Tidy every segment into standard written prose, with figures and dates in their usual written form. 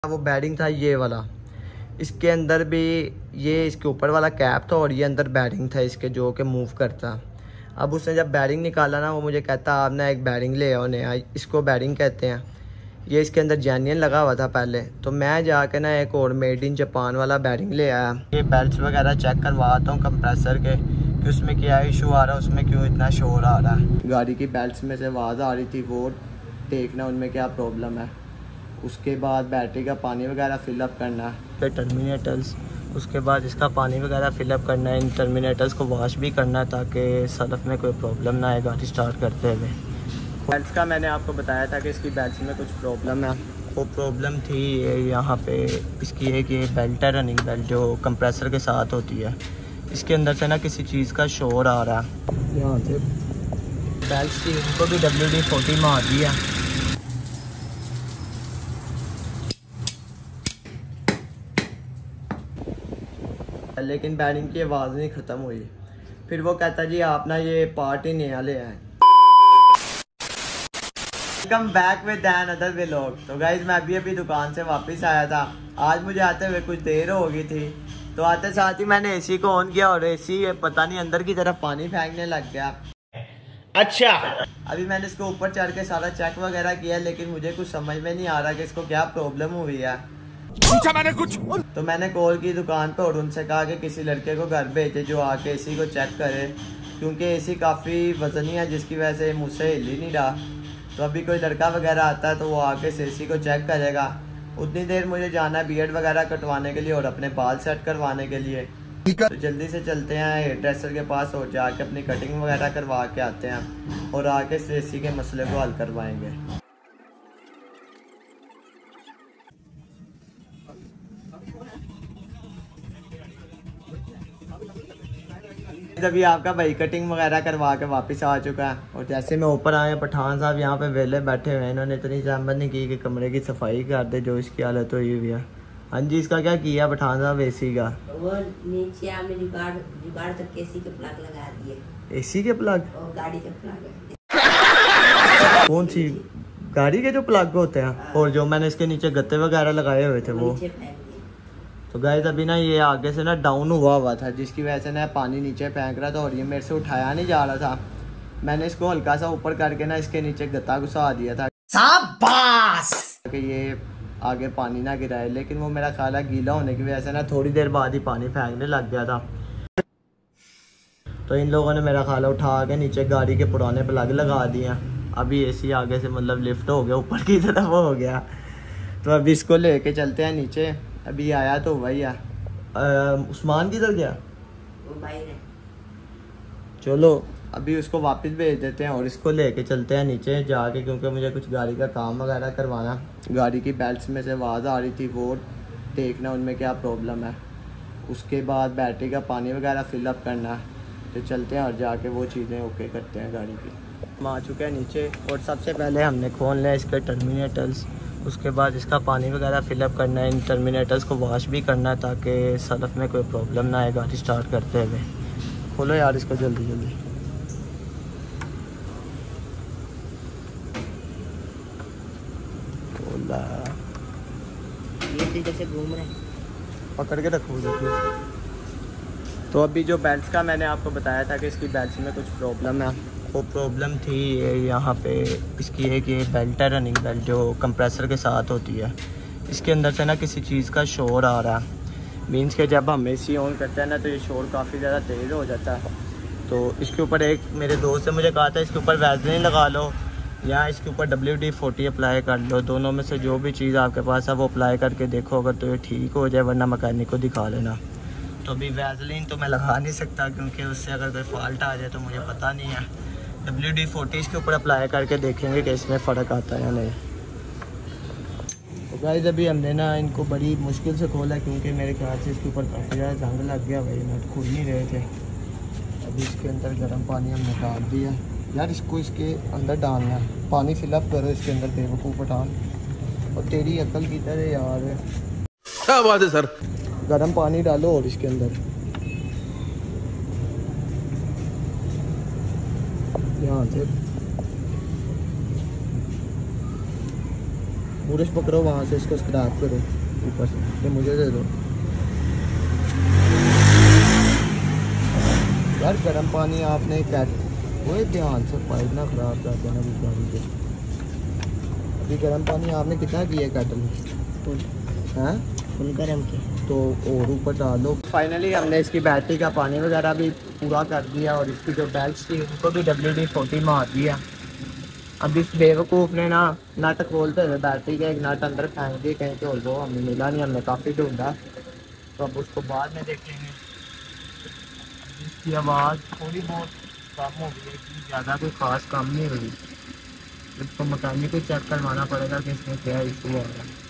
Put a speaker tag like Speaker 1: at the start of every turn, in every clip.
Speaker 1: वो बैरिंग था ये वाला, इसके अंदर भी ये इसके ऊपर वाला कैप था और ये अंदर बैरिंग था इसके जो कि मूव करता। अब उसने जब बैरिंग निकाला ना, वो मुझे कहता आप ना एक बैरिंग ले आओ नया, इसको बैरिंग कहते हैं। ये इसके अंदर जेन्युइन लगा हुआ था पहले, तो मैं जाके ना एक और मेड इन जापान वाला बैरिंग ले आया। ये बेल्ट्स वगैरह चेक करवाता हूँ कंप्रेसर के कि उसमें क्या इशू आ रहा है, उसमें क्यों इतना शोर आ रहा है। गाड़ी की बेल्ट्स में से आवाज़ आ रही थी, वो देखना उनमें क्या प्रॉब्लम है। उसके बाद बैटरी का पानी वगैरह फिलअप करना है, टर्मिनेटर्स, उसके बाद इसका पानी वगैरह फिलअप करना है, इन टर्मिनेटर्स को वॉश भी करना है ताकि सल्फ में कोई प्रॉब्लम ना आए गाड़ी स्टार्ट करते हुए। बेल्ट्स का मैंने आपको बताया था कि इसकी बेल्ट्स में कुछ प्रॉब्लम है। वो प्रॉब्लम थी यहाँ पे इसकी है कि ये बेल्ट है, रनिंग बेल्ट जो कंप्रेसर के साथ होती है, इसके अंदर से ना किसी चीज़ का शोर आ रहा है। यहाँ से बेल्ट्स की उनको भी WD-40 मार दिया। लेकिन बैरिंग की आवाज़ नहीं ख़त्म हुई। फिर वो कहता जी आप ना ये पार्ट ही नया ले आए। Welcome back with another vlog. तो गाइज मैं अभी दुकान से वापस आया था। आज मुझे आते हुए कुछ देर हो गई थी, तो आते साथ ही मैंने एसी को ऑन किया और एसी पता नहीं अंदर की तरफ पानी फेंकने लग गया। अच्छा, अभी मैंने इसको ऊपर चढ़ के सारा चेक वगैरह किया, लेकिन मुझे कुछ समझ में नहीं आ रहा कि इसको क्या प्रॉब्लम हुई है। पूछा मैंने कुछ, तो मैंने कॉल की दुकान पे और उनसे कहा कि किसी लड़के को घर भेजे जो आके एसी को चेक करे, क्योंकि एसी काफ़ी वजनी है जिसकी वजह से मुझसे हिल ही नहीं रहा। तो अभी कोई लड़का वगैरह आता है तो वो आके एसी को चेक करेगा। उतनी देर मुझे जाना है बियर्ड वगैरह कटवाने के लिए और अपने बाल सेट करवाने के लिए। तो जल्दी से चलते हैं हेयर ड्रेसर के पास और जाके अपनी कटिंग वगैरह करवा के आते हैं और आके एसी के मसले को हल करवाएंगे। अभी आपका भाई कटिंग वगैरह करवा के वापस आ चुका है और जैसे मैं ऊपर आया, पठान साहब यहाँ पे वेले बैठे हुए हैं। इन्होंने इतनी जहमत नहीं की कि कमरे की सफाई कर दे जो इसकी हालत हुई हुई है। हाँ जी, इसका क्या किया पठान साहब एसी का?
Speaker 2: वो नीचे आपने जुगाड़ तक एसी के प्लग लगा दिए।
Speaker 1: एसी के प्लग
Speaker 2: और गाड़ी के प्लग?
Speaker 1: कौन सी गाड़ी के जो प्लग होते हैं? और जो मैंने इसके नीचे गत्ते वगैरह लगाए हुए थे वो। तो गाइस अभी ना ये आगे से ना डाउन हुआ था, जिसकी वजह से ना पानी नीचे फेंक रहा था और ये मेरे से उठाया नहीं जा रहा था। मैंने इसको हल्का सा ऊपर करके ना इसके नीचे गत्ता घुसा दिया था शाबाश कि ये आगे पानी ना गिराए, लेकिन वो मेरा ख्याल है गीला होने की वजह से ना थोड़ी देर बाद ही पानी फेंकने लग गया था। तो इन लोगों ने मेरा ख्याल उठा के नीचे गाड़ी के पुराने प्लग लगा दिए। अभी एसी आगे से मतलब लिफ्ट हो गया, ऊपर की तरफ हो गया। तो अभी इसको लेके चलते हैं नीचे। अभी आया तो भैया उस्मान किधर गया?
Speaker 2: वो भाई ने।
Speaker 1: चलो अभी उसको वापस भेज देते हैं और इसको लेके चलते हैं नीचे जाके, क्योंकि मुझे कुछ गाड़ी का काम वगैरह करवाना। गाड़ी की बेल्ट्स में से आवाज़ आ रही थी, वो देखना उनमें क्या प्रॉब्लम है। उसके बाद बैटरी का पानी वगैरह फिलअप करना। तो चलते हैं और जाके वो चीज़ें ओके करते हैं गाड़ी की। हम आ चुके हैं नीचे और सबसे पहले हमने खोल लिया इसके टर्मिनेटर्स। उसके बाद इसका पानी वगैरह फिलअप करना है, इन टर्मिनेटर्स को वॉश भी करना है ताकि सल्फ में कोई प्रॉब्लम ना आए गाड़ी स्टार्ट करते हुए। खोलो यार इसको जल्दी जल्दी। खोला,
Speaker 2: ये जैसे घूम रहे हैं,
Speaker 1: पकड़ के रखो। तो अभी जो बेल्ट्स का मैंने आपको बताया था कि इसकी बेल्ट्स में कुछ प्रॉब्लम है, वो प्रॉब्लम थी यहाँ पे इसकी है कि बेल्ट है, रनिंग बेल्ट जो कंप्रेसर के साथ होती है, इसके अंदर से ना किसी चीज़ का शोर आ रहा है। मीन्स के जब हम एसी ऑन करते हैं ना तो ये शोर काफ़ी ज़्यादा तेज़ हो जाता है। तो इसके ऊपर एक मेरे दोस्त ने मुझे कहा था इसके ऊपर वैसलीन लगा लो या इसके ऊपर WD-40 अप्लाई कर लो, दोनों में से जो भी चीज़ आपके पास है वो अप्लाई करके देखो, अगर तो ये ठीक हो जाए, वरना मकैनिक को दिखा लेना। तो अभी वैसलीन तो मैं लगा नहीं सकता क्योंकि उससे अगर कोई फॉल्ट आ जाए तो मुझे पता नहीं है। WD-40 इसके ऊपर अप्लाई करके देखेंगे कि इसमें फ़र्क आता है या नहीं। तो गाइस अभी हमने ना इनको बड़ी मुश्किल से खोला क्योंकि मेरे ख्याल से इसके ऊपर काफ़ी ज़्यादा जंग लग गया, भाई नट खुल नहीं रहे थे। अभी इसके अंदर गर्म पानी हमने डाल दिया। यार इसको इसके अंदर डालना है, पानी फिलअप करो इसके अंदर, बेवकूफ़ पठान। और तेरी अकल की तरह यार,
Speaker 3: क्या बात है सर।
Speaker 1: गर्म पानी डालो और इसके अंदर यहाँ से पुरुष पकड़ो वहाँ से, इसको स्क्रैप करो ऊपर से, ये मुझे दे दो यार। गर्म पानी आपने वो ध्यान से पाइप ना ख़राब कर देना गाड़ी के। अभी गर्म पानी आपने कितना किया कैटल हैं?
Speaker 2: फुल गर्म किया
Speaker 1: तो और ऊपर डाल दो। फाइनली हमने इसकी बैटरी का पानी वगैरह भी पूरा कर दिया और इसकी जो बेल्ट थी उसको भी WD-40 मार दिया। अब इस बेवकूफ़ ने ना नट खोलते थे बैटरी का, एक नट अंदर फेंक दिए कहीं तो वो हमें मिला नहीं, हमने काफ़ी ढूंढा, तो अब उसको बाद में देखेंगे। इसकी आवाज़ थोड़ी बहुत कम हो गई है, इतनी ज़्यादा कोई ख़ास कम नहीं हुई। इसको मकैनिक को चेक करवाना पड़ेगा कि इसमें क्या इशू हो रहा है।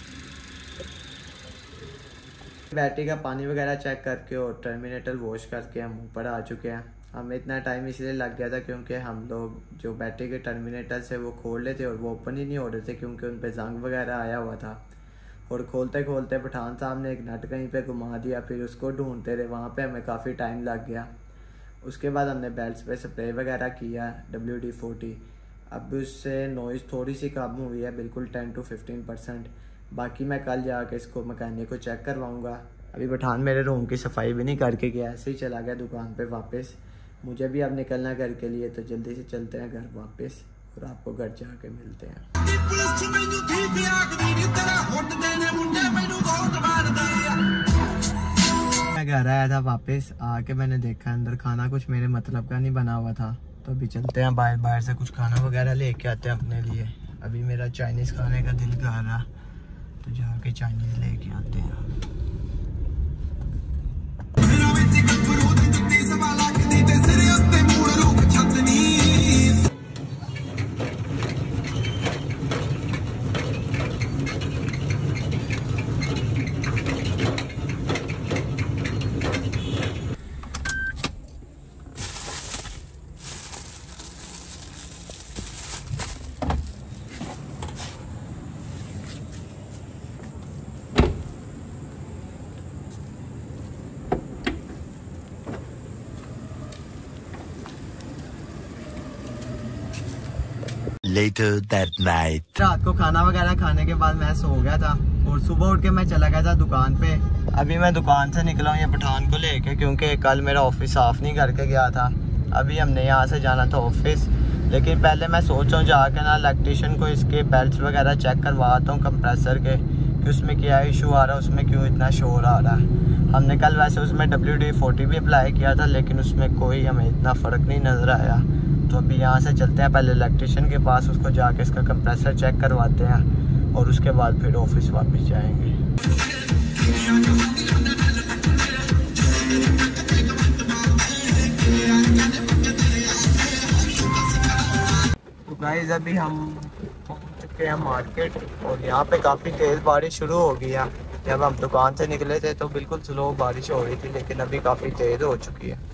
Speaker 1: बैटरी का पानी वगैरह चेक करके और टर्मिनेटर वॉश करके हम ऊपर आ चुके हैं। हमें इतना टाइम इसलिए लग गया था क्योंकि हम लोग जो बैटरी के टर्मिनेटर से वो खोल लेते और वो ओपन ही नहीं हो रहे थे क्योंकि उन पे जंग वगैरह आया हुआ था। और खोलते खोलते पठान साहब ने एक नट कहीं पे घुमा दिया, फिर उसको ढूंढते रहे, वहाँ पे हमें काफ़ी टाइम लग गया। उसके बाद हमने बेल्ट्स पे स्प्रे वगैरह किया WD-40। अब उससे नॉइज़ थोड़ी सी कम हुई है, बिल्कुल 10 to 15%। बाकी मैं कल जाके इसको मैकेनिक को चेक करवाऊंगा। अभी पठान मेरे रूम की सफाई भी नहीं करके गया, ऐसे ही चला गया दुकान पे वापस। मुझे भी अब निकलना घर के लिए, तो जल्दी से चलते हैं घर वापस और आपको घर जाके मिलते हैं। मैं घर आया था वापस, आके मैंने देखा अंदर खाना कुछ मेरे मतलब का नहीं बना हुआ था, तो अभी चलते हैं बाहर से कुछ खाना वगैरह लेके आते हैं अपने लिए। अभी मेरा चाइनीज़ खाने का दिल कर रहा, तो जाके चाइनीज़ लेके आते हैं।
Speaker 4: Later that night.
Speaker 1: रात को खाना वगैरह खाने के बाद मैं सो गया था और सुबह उठ के मैं चला गया था दुकान पे। अभी मैं दुकान से निकला हूँ ये पठान को लेके, क्योंकि कल मेरा ऑफिस साफ़ नहीं करके गया था। अभी हमने यहाँ से जाना था ऑफिस, लेकिन पहले मैं सोच रहा हूँ जाके ना इलेक्ट्रीशियन को इसके बेल्ट्स वगैरह चेक करवाता हूँ कंप्रेसर के, कि उसमें क्या इशू आ रहा है, उसमें क्यों इतना शोर आ रहा है। हमने कल वैसे उसमें WD-40 भी अप्लाई किया था, लेकिन उसमें कोई हमें इतना फ़र्क नहीं नज़र आया। तो अभी यहाँ से चलते हैं पहले इलेक्ट्रीशियन के पास, उसको जाके इसका कंप्रेसर चेक करवाते हैं और उसके बाद फिर ऑफिस वापस जाएंगे। तो गाइस अभी हम पहुँच चुके हैं मार्केट और यहाँ पे काफ़ी तेज़ बारिश शुरू हो गई है। जब हम दुकान से निकले थे तो बिल्कुल स्लो बारिश हो रही थी, लेकिन अभी काफ़ी तेज़ हो चुकी है।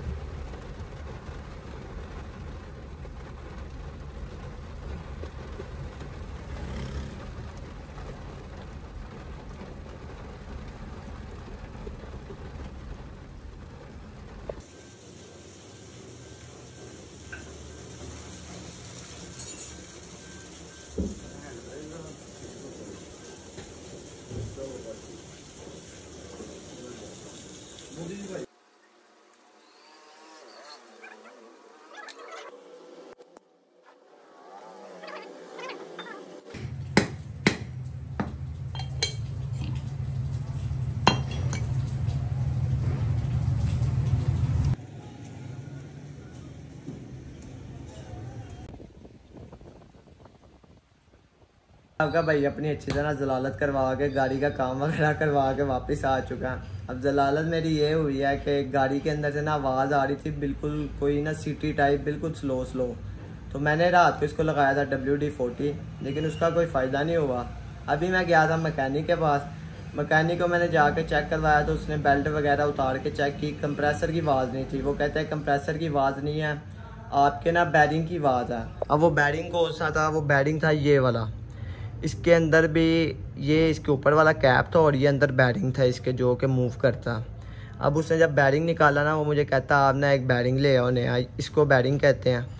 Speaker 1: आपका भाई अपनी अच्छी तरह जलालत करवा के गाड़ी का काम वगैरह करवा के वापस आ चुका है। अब जलालत मेरी ये हुई है कि गाड़ी के अंदर से ना आवाज़ आ रही थी बिल्कुल कोई ना सिटी टाइप, बिल्कुल स्लो। तो मैंने रात को इसको लगाया था WD-40, लेकिन उसका कोई फ़ायदा नहीं हुआ। अभी मैं गया था मैकेनिक के पास, मैकेनिक को मैंने जाके चेक करवाया तो उसने बेल्ट वगैरह उतार के चेक की, कंप्रेसर की आवाज़ नहीं थी। वो कहते हैं कंप्रेसर की आवाज़ नहीं है, आपके ना बैरिंग की आवाज़ है। अब वो बैरिंग कौन सा था? वो बैरिंग था ये वाला, इसके अंदर भी ये इसके ऊपर वाला कैप था और ये अंदर बैरिंग था इसके, जो कि मूव करता। अब उसने जब बैरिंग निकाला ना, वो मुझे कहता आप ना एक बैरिंग ले आओ नया, इसको बैरिंग कहते हैं।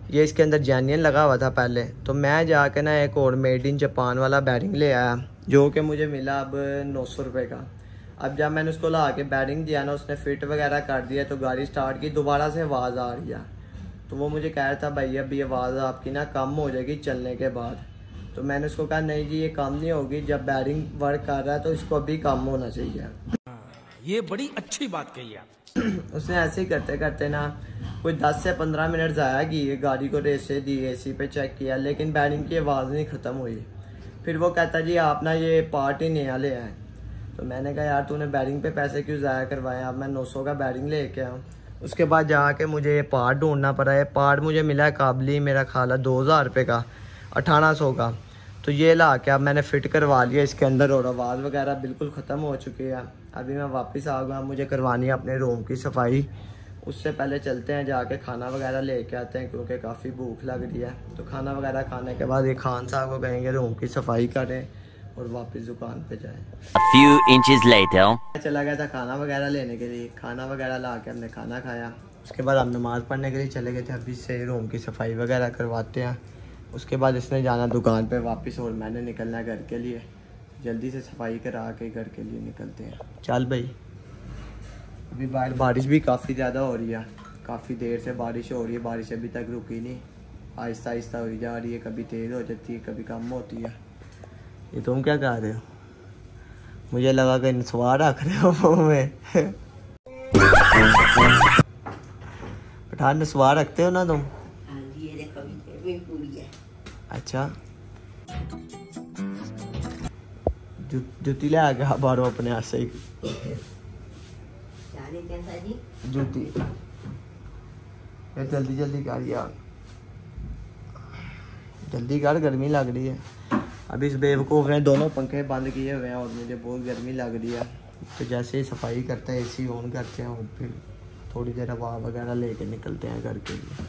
Speaker 1: ये इसके अंदर जेन्युइन लगा हुआ था पहले। तो मैं जाके ना एक और मेड इन जापान वाला बैरिंग ले आया, जो कि मुझे मिला अब 900 रुपये का। अब जब मैंने उसको ला के बैरिंग दिया ना, उसने फिट वगैरह कर दिया, तो गाड़ी स्टार्ट की, दोबारा से आवाज़ आ रही है। तो वो मुझे कह रहा था भाई अभी आवाज़ आपकी ना कम हो जाएगी चलने के बाद। तो मैंने उसको कहा नहीं जी ये कम नहीं होगी, जब बैरिंग वर्क कर रहा है तो इसको अभी कम होना चाहिए।
Speaker 3: ये बड़ी अच्छी बात कही आप।
Speaker 1: उसने ऐसे ही करते करते ना कोई 10 से 15 मिनट ज़ाया किए, गाड़ी को रेसे दी, एसी पे चेक किया, लेकिन बैरिंग की आवाज़ नहीं ख़त्म हुई। फिर वो कहता जी आप ना ये पार्ट ही नया ले आए। तो मैंने कहा यार तूने बैरिंग पे पैसे क्यों ज़ाया करवाए, अब मैं 900 का बैरिंग लेके आऊँ। उसके बाद जाके मुझे ये पार्ट ढूंढना पड़ा। ये पार्ट मुझे मिला है काबली, मेरा ख्याल है 2000 रुपये का, 1800 का। तो ये ला के अब मैंने फ़िट करवा लिया इसके अंदर, और आवाज़ वगैरह बिल्कुल ख़त्म हो चुकी है। अभी मैं वापस आ गया, मुझे करवानी है अपने रूम की सफाई। उससे पहले चलते हैं जाके खाना वगैरह लेके आते हैं, क्योंकि काफ़ी भूख लग रही है। तो खाना वगैरह खाने के बाद ये खान साहब को कहेंगे रूम की सफाई करें और वापस दुकान पे जाएं।
Speaker 4: A few inches later.
Speaker 1: चला गया था खाना वगैरह लेने के लिए, खाना वगैरह ला के हमने खाना खाया। उसके बाद हम नमाज़ पढ़ने के लिए चले गए थे। अभी से रूम की सफाई वगैरह करवाते हैं। उसके बाद इसने जाना दुकान पे वापस, और मैंने निकलना है घर के लिए। जल्दी से सफाई करा के घर के लिए निकलते हैं। चल भाई। अभी बाहर बारिश भी काफ़ी ज़्यादा हो रही है, काफ़ी देर से बारिश हो रही है, बारिश अभी तक रुकी नहीं, आहिस्ता आहिस्ता हो जा रही है, कभी तेज़ हो जाती है कभी कम होती है। ये तुम क्या कह रहे हो? मुझे लगा कि नस्वार रख रहे हो मुँह में। पठान नस्वार रखते हो ना तुम?
Speaker 2: हाँ जी, ये देखो अभी पेट में पूरी है।
Speaker 1: अच्छा जूती ले आ गया बारो अपने हाथ से ही।
Speaker 2: जाने कैसा जी
Speaker 1: जूती जल्दी जल्दी कर यार, जल्दी कर, गर्मी लग रही है। अभी इस बेवकूफ़ ने दोनों पंखे बंद किए हुए हैं और मुझे बहुत गर्मी लग रही है। तो जैसे ही सफाई करते हैं एसी ऑन करते हैं और फिर थोड़ी देर हवा वगैरह लेके निकलते हैं घर के लिए।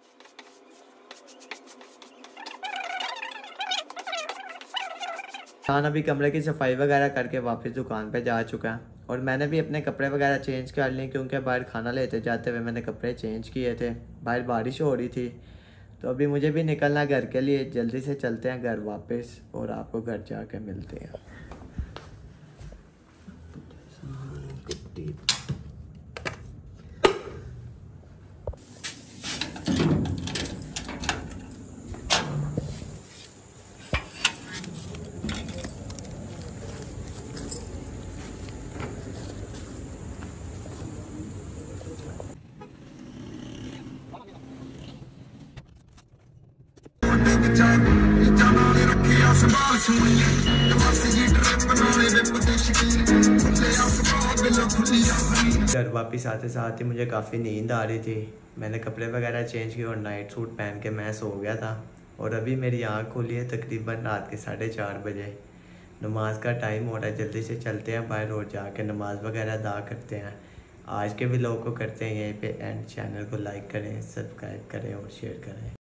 Speaker 1: खान अभी कमरे की सफाई वगैरह करके वापस दुकान पे जा चुका है, और मैंने भी अपने कपड़े वगैरह चेंज कर लिए, क्योंकि बाहर खाना लेते जाते हुए मैंने कपड़े चेंज किए थे। बाहर बारिश हो रही थी, तो अभी मुझे भी निकलना घर के लिए। जल्दी से चलते हैं घर वापस और आपको घर जाके मिलते हैं। घर वापस आते साथ ही मुझे काफ़ी नींद आ रही थी। मैंने कपड़े वगैरह चेंज किए और नाइट सूट पहन के मैं सो गया था। और अभी मेरी आँख खुली है तकरीबन रात के 4:30 बजे। नमाज का टाइम हो रहा है, जल्दी से चलते हैं बाहर और जाके नमाज वगैरह अदा करते हैं। आज के व्लॉग को करते हैं यहीं पे एंड। चैनल को लाइक करें, सब्सक्राइब करें और शेयर करें।